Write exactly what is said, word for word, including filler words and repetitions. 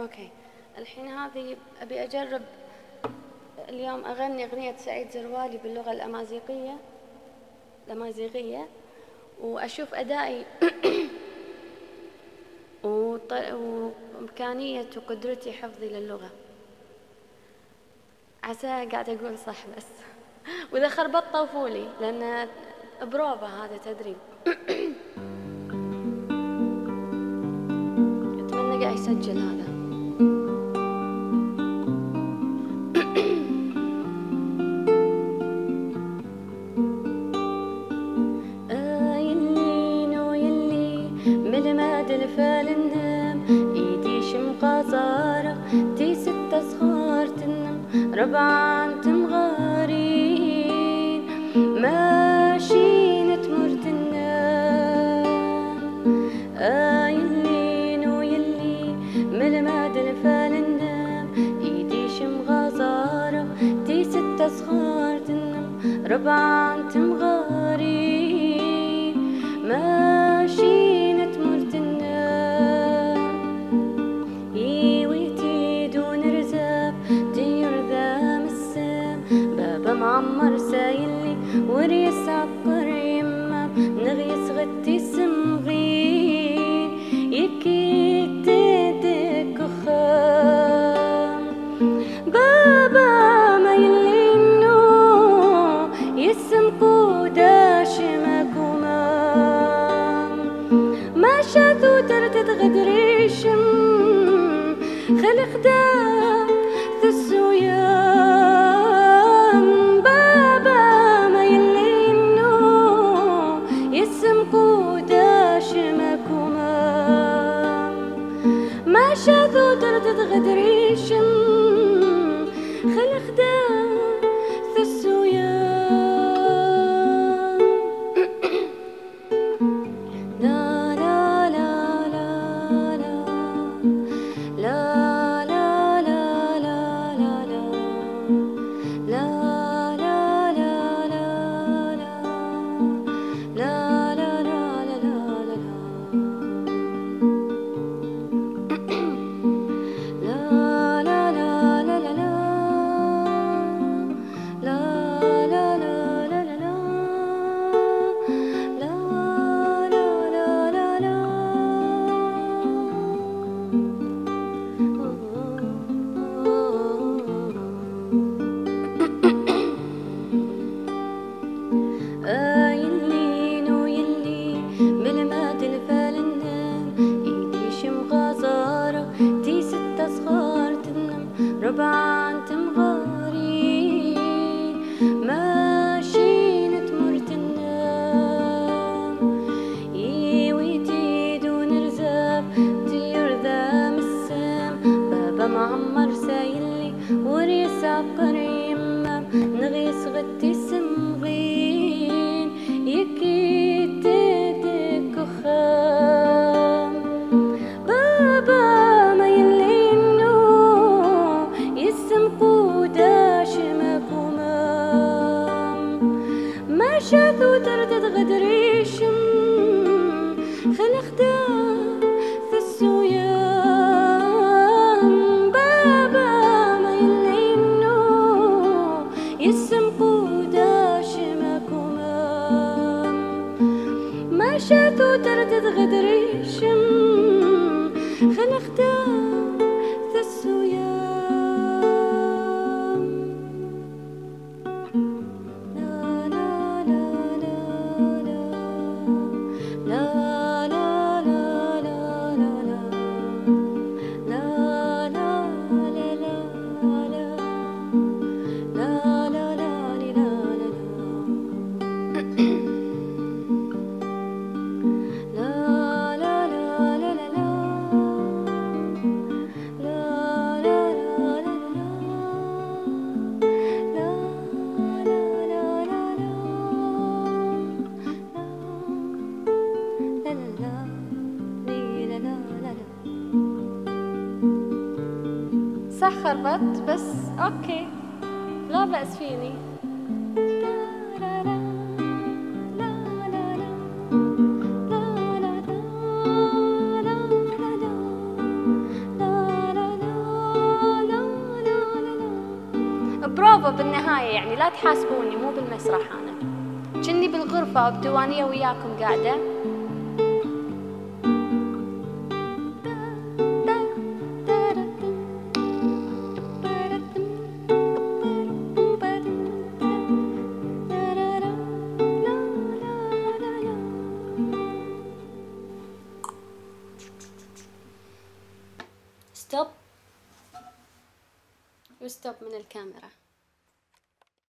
اوكي، الحين هذه ابي اجرب اليوم اغني اغنية سعيد زروالي باللغة الامازيغية الامازيغية واشوف ادائي وامكانية وقدرتي حفظي للغة. عسى قاعدة اقول صح بس واذا خربطت طوفولي لان بروفة، هذا تدريب. اتمنى قاعد يسجل هذا. الفالندم ايدي شمقاصارة تي ستة صغار تنم ربعان تمغارين ماشين تمر تنم آيلين ويلي ملماد الفالندم ايدي شمقاصارة تي ستة صغار تنم ربعان تمغارين ماشين معمر سايلي وريس عقر يما نغيس غتي سمغين يكي تيدك خام بابا ما يلينو يسم قوداش مكومام ما شاتو ترتد غدريشم خلق دام ثسويا شاذو تردد غدريشم خلق دا ثسويا لا لا لا لا لا لا لا لا لا لا لا لا لا لا ربعان تمغارين ماشين تمر تنام يويتي دون رزاب طير ذام السام بابا معمر سايلي وريس عبقر يمام نغيس غتي سمغين يكي تيدك خام بابا شاذو تردد غدريشم خلق دا ثسويا بابا ما يلينو يسم قوداش مكومام ما شاذو تردد غدريشم خلق دا ثسويا صح خربت بس اوكي لا بأس فيني. لا لا لا لا لا لا لا معايا يعني، لا تحاسبوني، مو بالمسرح أنا، كني بالغرفة بديوانية وياكم قاعدة. ستوب وستوب من الكاميرا.